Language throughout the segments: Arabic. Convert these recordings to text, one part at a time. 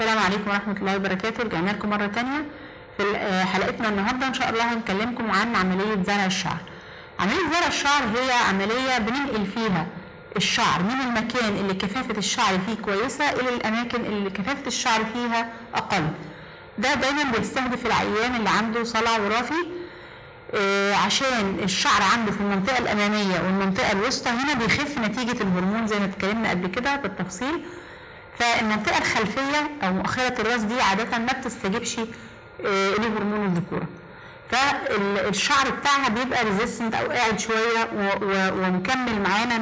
السلام عليكم ورحمة الله وبركاته. رجعنا لكم مرة تانية في حلقتنا النهاردة. إن شاء الله هنكلمكم عن عملية زرع الشعر. عملية زرع الشعر هي عملية بننقل فيها الشعر من المكان اللي كثافة الشعر فيه كويسة إلى الأماكن اللي كثافة الشعر فيها أقل. ده دايما بيستهدف العيان اللي عنده صلع وراثي، عشان الشعر عنده في المنطقة الأمامية والمنطقة الوسطى هنا بيخف نتيجة الهرمون زي ما اتكلمنا قبل كده بالتفصيل. فالمنطقة الخلفية أو مؤخرة الراس دي عادة ما بتستجيبش لهرمون الذكورة، فالشعر بتاعها بيبقى ريزيستنت أو قاعد شوية ومكمل معانا،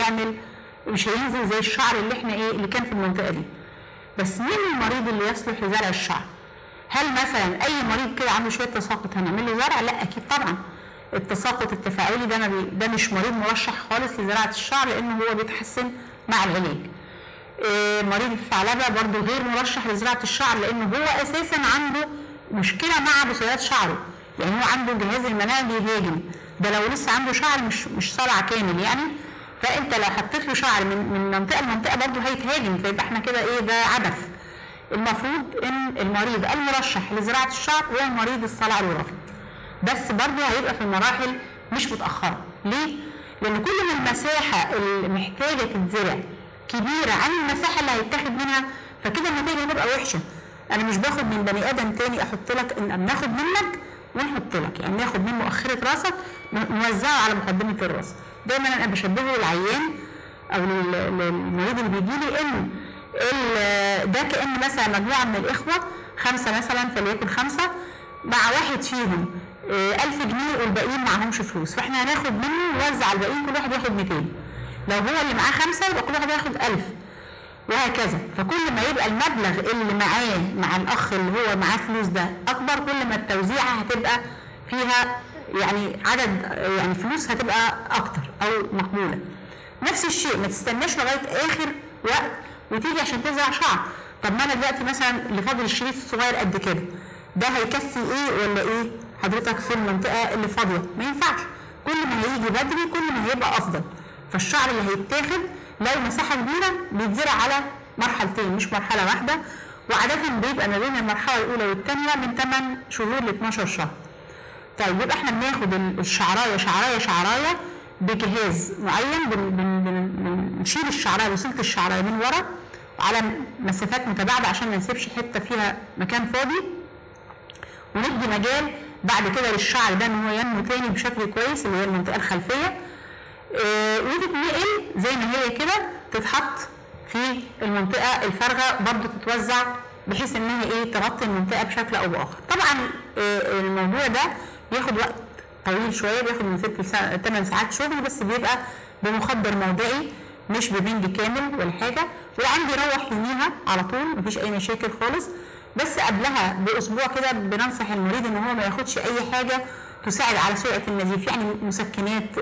مش هينزل زي الشعر اللي احنا اللي كان في المنطقة دي. بس مين المريض اللي يصلح لزرع الشعر؟ هل مثلا أي مريض كده عنده شوية تساقط هنعمل له زرع؟ لا أكيد طبعا. التساقط التفاعلي ده مش مريض مرشح خالص لزراعة الشعر، لأنه هو بيتحسن مع العلاج. مريض الثعلبة برضو غير مرشح لزراعة الشعر، لأنه هو أساسا عنده مشكلة مع بصيلات شعره، يعني هو عنده جهاز المناعة بيهاجم، ده لو لسه عنده شعر مش صلع كامل يعني. فأنت لو حطيت له شعر من منطقة لمنطقة برضو هيتهاجم، فيبقى احنا كده ده عبث. المفروض ان المريض المرشح لزراعة الشعر هو مريض الصلع الوراثي، بس برضو هيبقى في المراحل مش متأخرة. ليه؟ لأن كل ما المساحة اللي محتاجة تتزرع كبيرة عن المساحة اللي هيتاخد منها، فكده النتيجة هتبقى وحشة. أنا مش باخد من بني آدم تاني أحط لك، ناخد منك ونحط لك، يعني ناخد من مؤخرة راسك نوزعه على مقدمة الراس. دايما أنا بشبهه للعيان أو للمريض اللي بيجيلي إن ده كأن مثلا مجموعة من الإخوة 5 مثلا، فليكن 5 مع واحد فيهم 1000 جنيه والباقيين معهمش فلوس، فاحنا هناخد منه نوزع على الباقيين، كل واحد ياخد 200. لو هو اللي معاه 5 يبقى كل واحد ياخد 1000 وهكذا. فكل ما يبقى المبلغ اللي معاه مع الأخ اللي هو معاه فلوس ده أكبر، كل ما التوزيعة هتبقى فيها يعني عدد يعني فلوس هتبقى أكتر أو مقبولة. نفس الشيء، ما تستناش لغاية آخر وقت وتيجي عشان تزرع شعر. طب ما أنا دلوقتي مثلا اللي فاضل الشريط الصغير قد كده، ده هيكفي ولا حضرتك في المنطقة اللي فاضية؟ ما ينفعش. كل ما هيجي بدري كل ما هيبقى أفضل. فالشعر اللي هيتاخد لو مساحة كبيرة بيتزرع على مرحلتين مش مرحلة واحدة، وعادة بيبقى ما بين المرحلة الأولى والثانية من 8 شهور ل 12 شهر. طيب يبقى احنا بناخد الشعراية شعراية بجهاز معين، بنشيل الشعراية وصلت الشعراية من ورا على مسافات متباعدة عشان ما نسيبش حتة فيها مكان فاضي، وندي مجال بعد كده للشعر ده ان هو ينمو تاني بشكل كويس اللي هي المنطقة الخلفية، وتتنقل زي ما هي كده تتحط في المنطقة الفارغة برضو تتوزع بحيث انها تغطي المنطقة بشكل او باخر. طبعا الموضوع ده بياخد وقت طويل شوية، بياخد من 6 ل 8 ساعات شغل، بس بيبقى بمخدر موضعي مش ببنج كامل ولا حاجة، والعندي يروح يوميها على طول مفيش اي مشاكل خالص. بس قبلها باسبوع كده بننصح المريض ان هو ما ياخدش اي حاجة تساعد على سرعة النزيف، يعني مسكنات،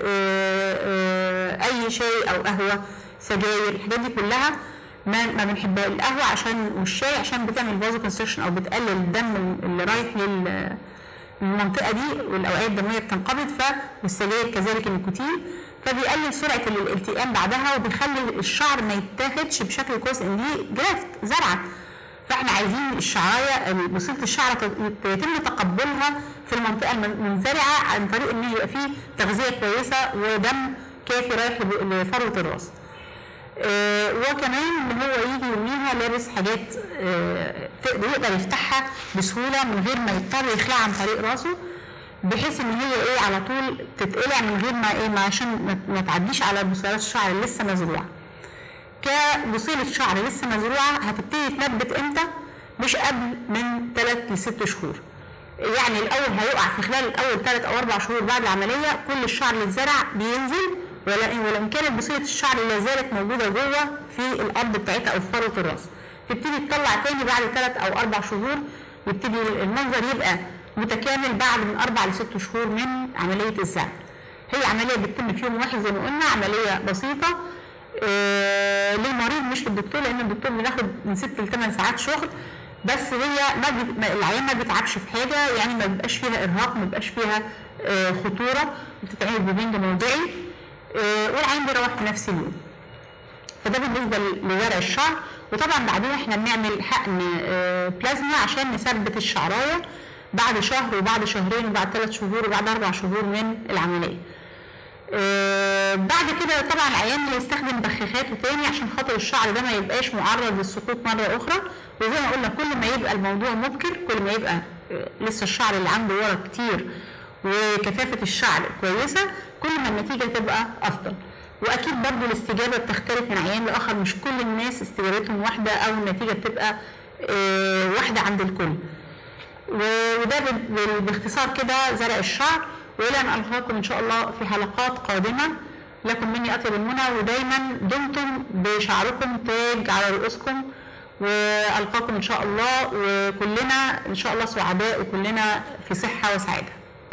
اي شاي او قهوة، سجاير، الحاجات دي كلها ما بنحبها. القهوة والشاي عشان بتعمل فازو كونستريكشن او بتقلل الدم اللي رايح للمنطقة دي والاوعية الدموية بتنقبض، والسجاير كذلك النيكوتين، فبيقلل سرعة الالتئام بعدها وبيخلي الشعر ما يتاخدش بشكل كويس، ان دي جرافت زرعة. فاحنا عايزين الشعرايه بصيله الشعر يتم تقبلها في المنطقه المنزرعه عن طريق ان يبقى فيه تغذيه كويسه ودم كافي رايح لفروه الراس. وكمان ان هو يجي يوميها لابس حاجات يقدر يفتحها بسهوله من غير ما يضطر يخلعها عن طريق راسه، بحيث ان هي على طول تتقلع من غير ما عشان ما تعديش على بصيلات الشعر اللي لسه مزروعه. كبصيلة شعر لسه مزروعة هتبتدي تنبت امتى؟ مش قبل من 3 ل 6 شهور. يعني الأول هيقع في خلال الأول 3 أو 4 شهور بعد العملية، كل الشعر اللي اتزرع بينزل، ولو كانت بصيلة الشعر اللي زالت موجودة جوه في الأرض بتاعتها أو في فروة الراس، تبتدي تطلع تاني بعد 3 أو 4 شهور، ويبتدي المنظر يبقى متكامل بعد من 4 ل 6 شهور من عملية الزرع. هي عملية بتتم في يوم واحد زي ما قلنا، عملية بسيطة للمريض مش للدكتور، لان الدكتور بياخد من 6 ل 8 ساعات شغل، بس هي العيان ما بيتعبش في حاجه، يعني ما بيبقاش فيها ارهاق، ما بيبقاش فيها خطوره، بتتعمل ببنج موضعي والعيان بيروح في نفس اليوم. فده بالنسبه لزرع الشعر. وطبعا بعدين احنا بنعمل حقن بلازما عشان نثبت الشعرايه بعد شهر وبعد شهرين وبعد 3 شهور وبعد 4 شهور من العمليه. بعد كده طبعا العيان هيستخدم بخاخاته تاني عشان خاطر الشعر ده ما يبقاش معرض للسقوط مره اخرى. وزي ما قلنا كل ما يبقى الموضوع مبكر كل ما يبقى لسه الشعر اللي عنده ورا كتير وكثافه الشعر كويسه كل ما النتيجه تبقى افضل. واكيد برضو الاستجابه بتختلف من عيان لاخر، مش كل الناس استجابتهم واحده او النتيجه بتبقى واحده عند الكل. وده باختصار كده زرع الشعر، والى ان القاكم ان شاء الله في حلقات قادمه. لكم مني اطيب المنى، ودايما دمتم بشعركم تاج على رؤوسكم، والقاكم ان شاء الله وكلنا ان شاء الله سعداء وكلنا في صحه وسعاده.